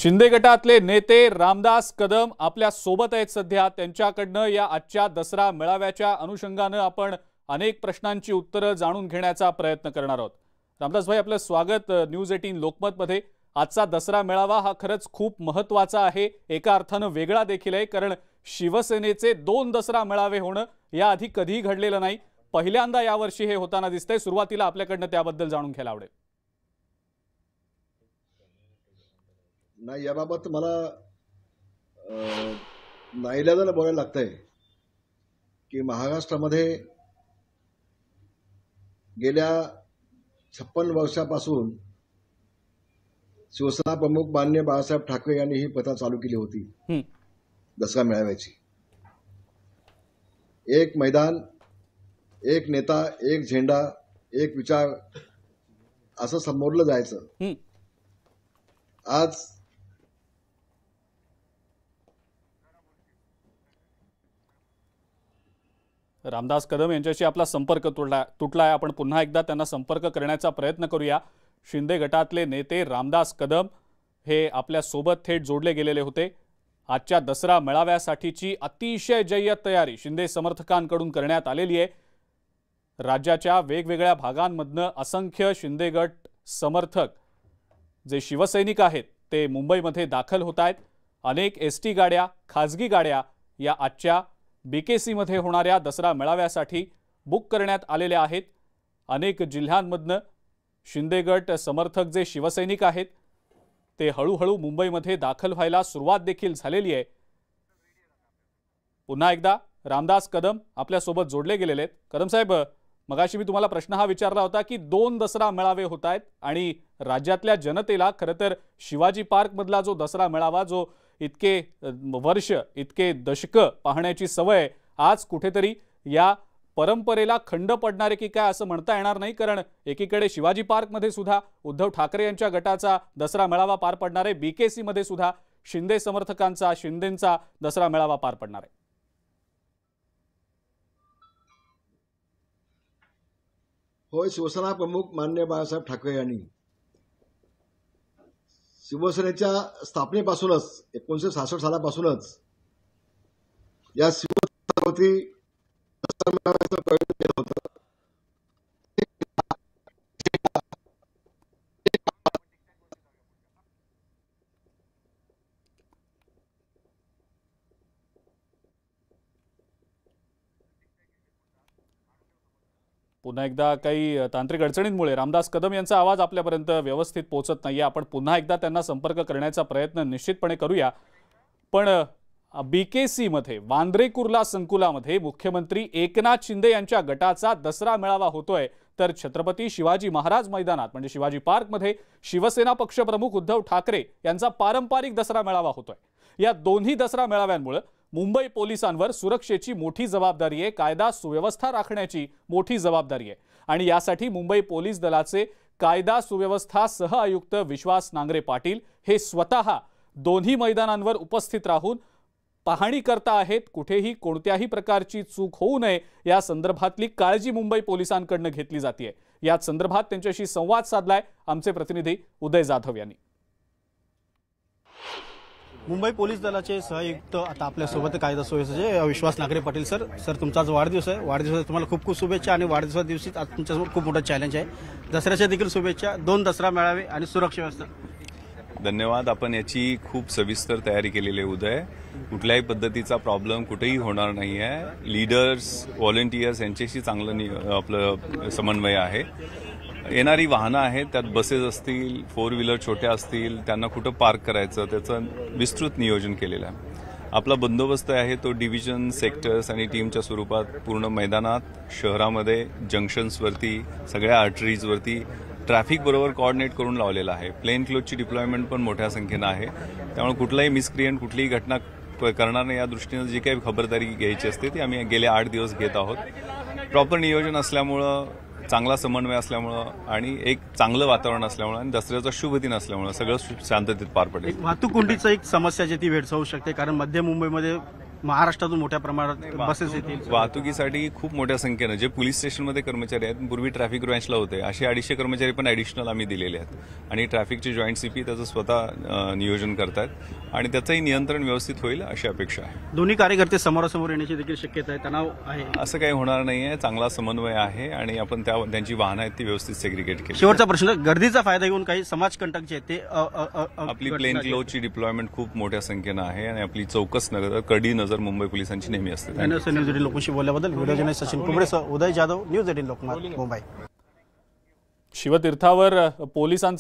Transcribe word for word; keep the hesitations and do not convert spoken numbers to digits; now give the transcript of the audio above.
शिंदे गटातले नेते रामदास कदम आपल्या सोबत आहेत सध्या। त्यांच्याकडनं या आजच्या दसरा मेळाव्याच्या अनुषंगाने आपण अनेक प्रश्नांची उत्तरे जाणून घेण्याचा प्रयत्न करणार आहोत। रामदास भाई, आपलं स्वागत न्यूज अठरा लोकमत मध्ये। आजचा दसरा मेळावा हा खरंच खूप महत्त्वाचा आहे, एका अर्थाने वेगळा देखील आहे, कारण शिवसेनेचे दोन दसरा मेळावे होणं याआधी कधीही घडलेलं नाही, पहिल्यांदा यावर्षी हे होताना दिसतंय। सुरुवातीला आपल्याकडनं त्याबद्दल जाणून घ्यायला आवडेल। नाही, याबाबत मला नाईलाजाने बोलायला लागतंय की महाराष्ट्रामध्ये गेल्या छप्पन वर्षापासून शिवसेना प्रमुख माननीय बाळासाहेब ठाकरे यांनी ही प्रथा चालू केली होती दसरा मेळाव्याची। एक मैदान, एक नेता, एक झेंडा, एक विचार असं संबोधलं जायचं। आज रामदास कदम यांच्याशी आपला संपर्क तुटला तुटलाय आपण पुन्हा एकदा त्यांना संपर्क करण्याचा प्रयत्न करूया। शिंदे गटातले नेते रामदास कदम हे आपल्या सोबत थेट जोडले गेलेले होते। आजच्या दसरा मेळाव्यासाठीची अतिशय जय्यत तयारी शिंदे समर्थकांकडून करण्यात आलेली आहे। राज्याच्या वेगवेगळ्या भागांमधनं असंख्य शिंदे गट समर्थक जे शिवसैनिक आहेत ते मुंबईमध्ये दाखल होत आहेत। अनेक एसटी गाड्या, खासगी गाड्या या आजच्या बीकेसी मध्ये होणाऱ्या दसरा मेळाव्यासाठी बुक करण्यात आलेल्या आहेत। अनेक जिल्ह्यांमधनं शिंदे गट समर्थक जे शिवसैनिक आहेत ते हळूहळू मुंबईमध्ये दाखल व्हायला सुरुवात देखील झालेली आहे। पुन्हा एकदा रामदास कदम आपल्या सोबत जोडले गेलेले आहेत। कदम साहेब, मगाशी मी तुम्हाला प्रश्न हा विचारला होता की दोन दसरा मेळावे होत आहेत आणि राज्यातल्या जनतेला खरं तर शिवाजी पार्क मधला जो दसरा मेळावा जो इतके वर्ष इतके दशक पाहण्याची सवय, आज कुठेतरी या परंपरेला खंड पडणारे की काय असं म्हणता येणार नाही, कारण एकीकडे शिवाजी पार्क मध्ये सुद्धा उद्धव ठाकरे यांच्या गटाचा दसरा मेळावा पार पडणार आहे, बीकेसी मध्ये सुद्धा शिंदे समर्थकांचा शिंदेंचा दसरा मेळावा पार पडणार आहे। होय, शिवसेना प्रमुख माननीय बाळासाहेब ठाकरे यांनी शिवसेनेच्या स्थापनेपासूनच एकोणीसशे सहासष्ट सालापासूनच या शिवसेनेवरती प्रयत्न केला होता। पुन्हा एकदा काही तांत्रिक अडचणींमुळे रामदास कदम यांचा आवाज आपल्यापर्यंत व्यवस्थित पोहोचत नाहीये। आपण पुन्हा एकदा त्यांना संपर्क करण्याचा प्रयत्न निश्चितपणे करूया। पण बीकेसी मध्ये वांद्रे कुर्ला संकुलामध्ये मुख्यमंत्री एकनाथ शिंदे यांच्या गटाचा दसरा मेळावा होतोय, तर छत्रपती शिवाजी महाराज मैदानात म्हणजे शिवाजी पार्क मध्ये शिवसेना पक्षप्रमुख उद्धव ठाकरे यांचा पारंपरिक दसरा मेळावा होतोय। या दोन्ही दसरा मेळाव्यांमुळे मुंबई पोलिसांवर सुरक्षेची मोठी जबाबदारी आहे, कायदा सुव्यवस्था राखण्याची मोठी जबाबदारी आहे आणि यासाठी मुंबई पोलीस दलाचे कायदा सुव्यवस्था सह आयुक्त विश्वास नांगरे पाटील हे स्वतः दोन्ही मैदानांवर उपस्थित राहून पाहणी करता आहेत। कुठेही कोणत्याही प्रकारची चूक होऊ नये या संदर्भातली काळजी मुंबई पोलिसांकडून घेतली जाते। या संदर्भात त्यांच्याशी संवाद साधलाय आमचे प्रतिनिधी उदय जाधव यांनी। मुंबई पोलीस दलाचे सहआयुक्त आता आपल्या सोबत कायदा सुव्यवस्थेचे विश्वास नांगरे पाटील सर सर तुमचा आज वाढदिवस आहे, वाढदिवसासाठी तुम्हाला खूप खूप शुभेच्छा आणि वाढदिवसा दिवशी आज तुमच्यासमोर खूप मोठं चॅलेंज आहे। दसऱ्याच्या देखील शुभेच्छा, दोन दसरा मेळावे आणि सुरक्षा व्यवस्था। धन्यवाद। आपण याची खूप सविस्तर तयारी केलेली आहे उदय। कुठल्याही पद्धतीचा प्रॉब्लेम कुठेही होणार नाही आहे। लीडर्स, व्हॉलंटियर्स यांच्याशी चांगलं आपलं समन्वय आहे। येणारी वाहनं आहेत त्यात बसेस असतील, फोर व्हीलर छोट्या असतील, त्यांना कुठं पार्क करायचं त्याचं विस्तृत नियोजन केलेलं आहे। आपला बंदोबस्त आहे तो डिव्हिजन, सेक्टर्स आणि टीमच्या स्वरूपात पूर्ण मैदानात, शहरामध्ये, जंक्शन्सवरती, सगळ्या आर्टरीजवरती ट्रॅफिक बरोबर कोऑर्डिनेट करून लावलेला आहे। प्लेन क्लोथची डिप्लॉयमेंट पण मोठ्या संख्येनं आहे, त्यामुळे कुठलाही मिसक्रिएंट कुठलीही घटना करणार नाही या दृष्टीने जी काही खबरदारी घ्यायची असते ती आम्ही गेले आठ दिवस घेत आहोत। प्रॉपर नियोजन असल्यामुळं, चांगला समन्वय असल्यामुळं आणि एक चांगलं वातावरण असल्यामुळं आणि दसऱ्याचा शुभ दिन असल्यामुळं सगळं शांततेत पार पडेल। वाहतूक कोंडीची एक समस्या जी ती भेडसावू शकते, कारण मध्य मुंबईमध्ये महाराष्ट्रातून मोठ्या प्रमाणात बसेस येतील. वाहतुकीसाठी खूप मोठ्या संख्येनं जे पोलीस स्टेशनमध्ये कर्मचारी आहेत, पूर्वी ट्रॅफिक ब्रँचला होते, असे अडीचशे कर्मचारी पण ऍडिशनल आम्ही दिलेले आहेत आणि ट्रॅफिकचे जॉईंट सीपी त्याचं स्वतः अ, नियोजन करतायत आणि त्याचंही नियंत्रण व्यवस्थित होईल अशी अपेक्षा आहे. दोन्ही कार्यकर्ते समोरासमोर येण्याची देखील शक्यता आहे, तणाव आहे. असं काही होणार नाहीये, चांगला समन्वय आहे आणि आपण त्या त्यांची वाहनं आहेत ती व्यवस्थित सेग्रिगेट केली. शेवटचा प्रश्न, गर्दीचा फायदा घेऊन काही समाजकंटक जे आहेत ते अ, अ, अ, अ, आपली प्लेन क्लोथची डिप्लॉयमेंट खूप मोठ्या संख्येनं आहे आणि आपली चौकस नजर, कडी नजर मुंबई पोलिसांची नेहमी असते. न्यूज एटीन लोकांशी बोलल्याबद्दल व्हिडिओ जर्नलिस्ट सचिन कुंबळेसह उदय जाधव, न्यूज एटीन लोकमत, मुंबई. शिवतीर्थावर पोलिसांचा